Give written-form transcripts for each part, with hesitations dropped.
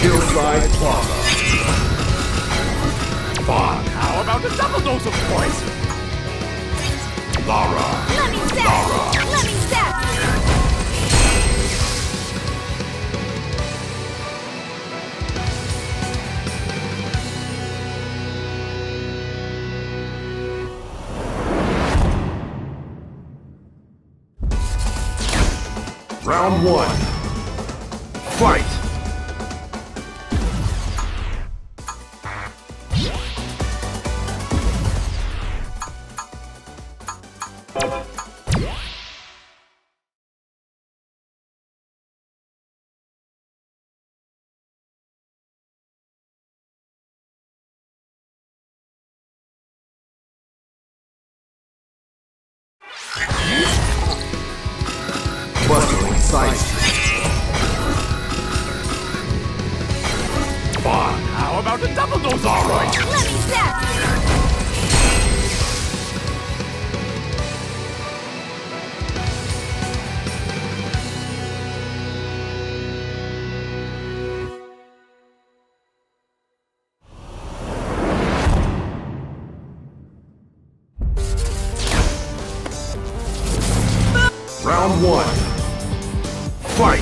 Hillside Plaza. Fun. How about a double dose of poison? Lara. Let me zap! Let me zap! Round 1. Fight! Bustling side street. Fun. How about a double dose of poison? Let me zap! Round 1. Fight!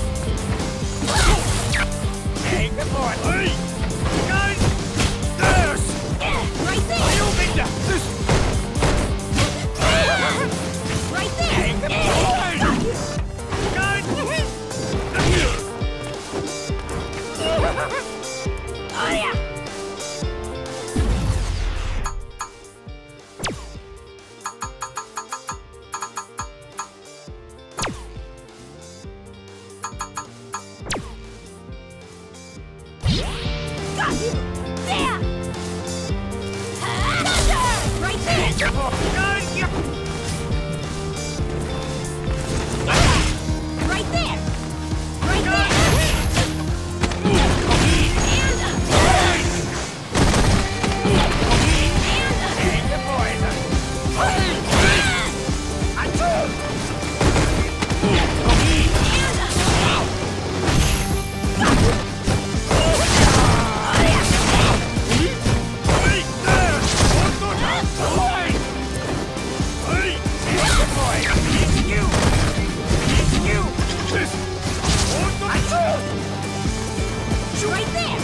Hey, good boy. Hey! Guys! This! Right there! You big da! This! Right there! Hey, good boy! Guys! Oh yeah! Got you! There! Thunder! Right there! Good boy! Guys! Yeah. Right there! Right there! Hey, good boy! Right there!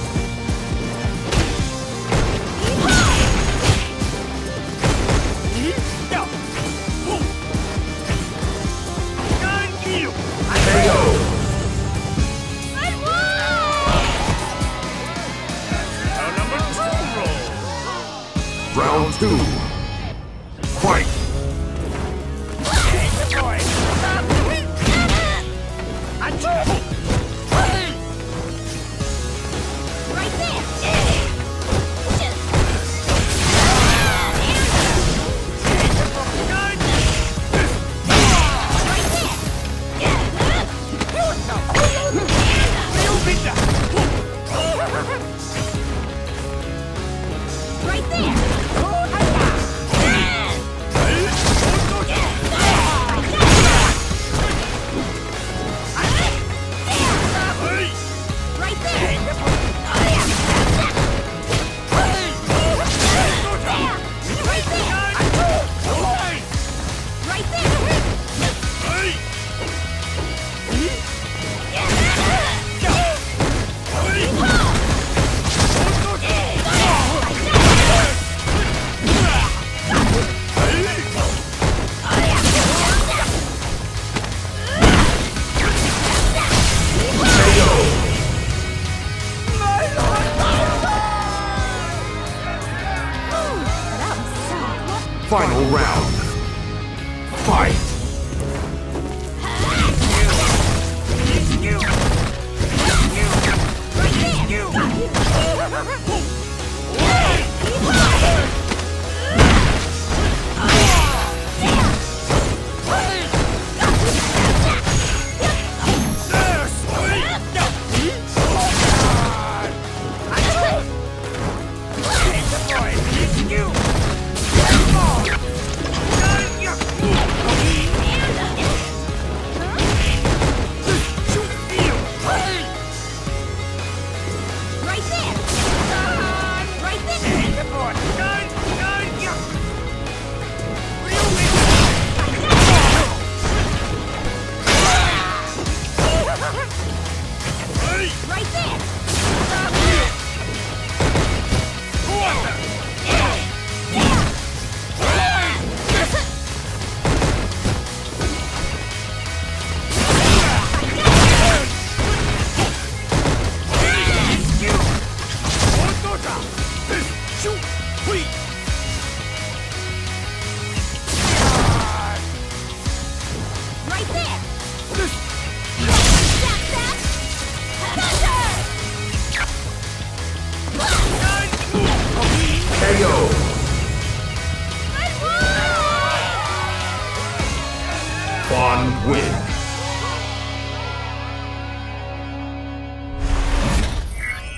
I won! Round 2. Fight! Right there! Right there! Right there! Right there! Right there! Final round. Fight! You!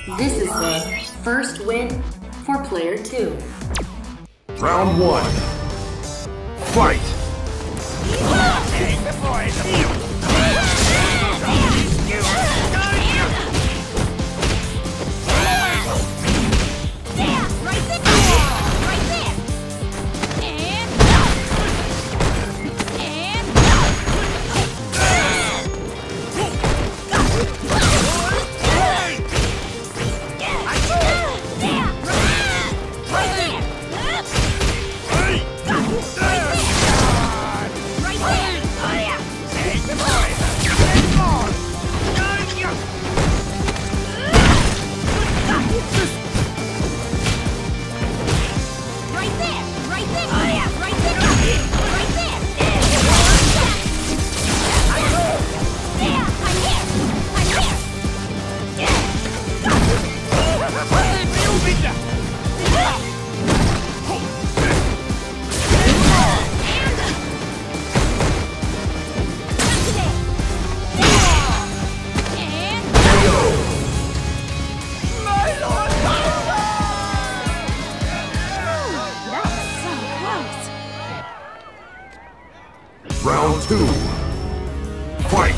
This is the first win for player 2. Round 1. Fight! Take the poison. Round 2. Fight!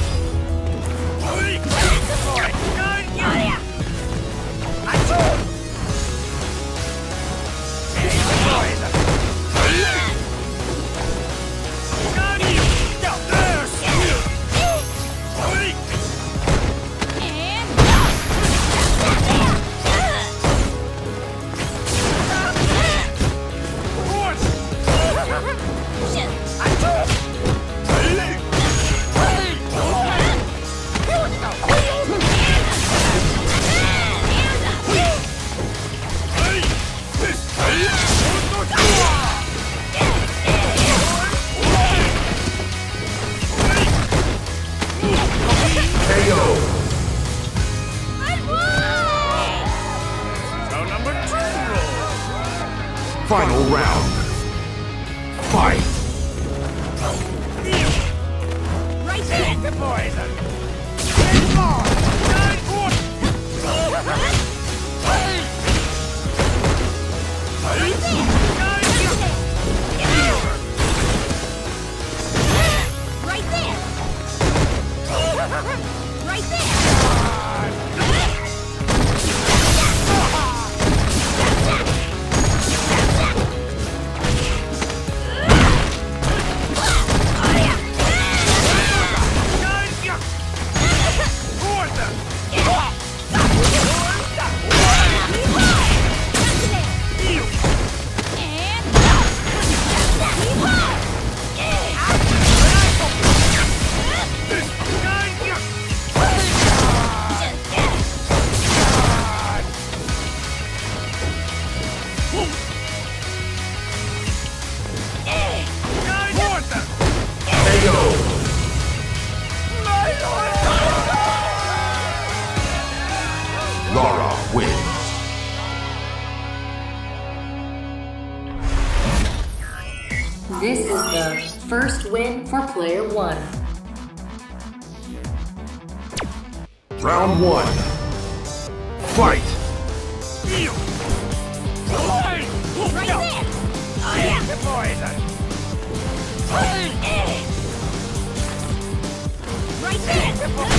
Final round. Fight! Right there. Take the poison. Take more. Nine foot. Right there! Right there! Lara wins. This is the first win for player 1. Round 1. Fight! Right there! Take the poison. Right there!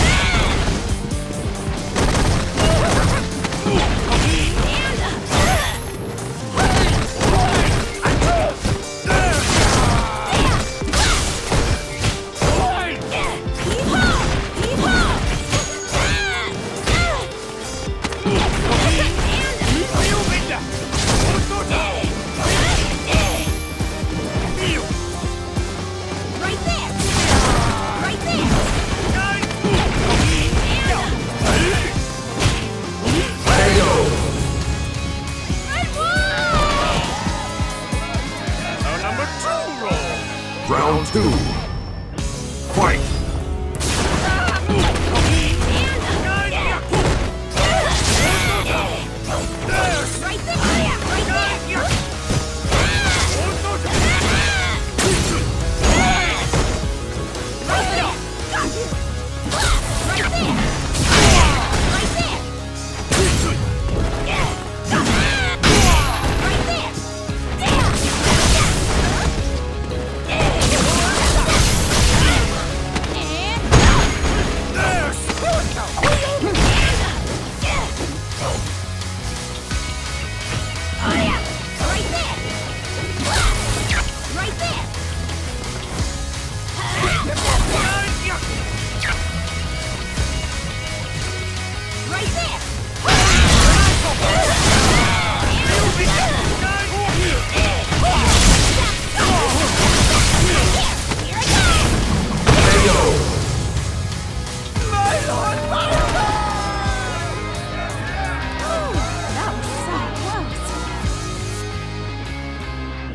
Round 2. Fight!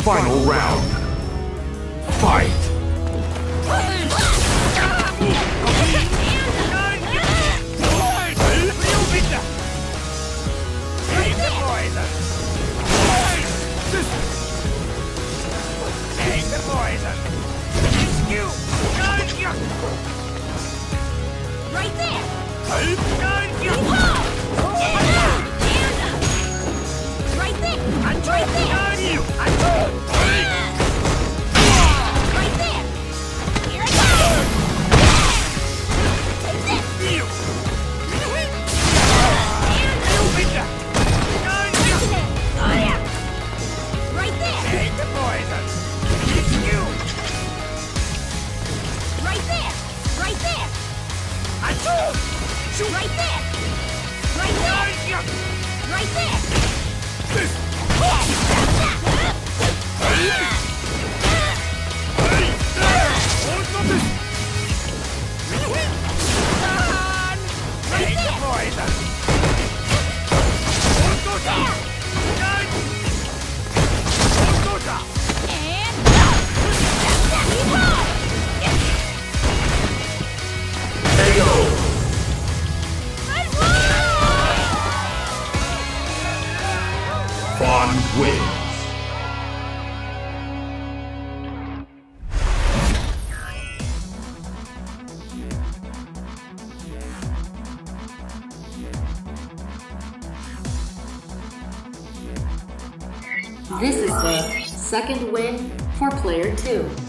Final round. Fight! Right there! Right there! Right there! Right there! Here I go! Take this! Oh yeah! Right there! Take the poison! It's you! Right there! Right there! Shoot! Right there! Right there! Right there! Take the poison! Fawn wins. This is the second win for player 2.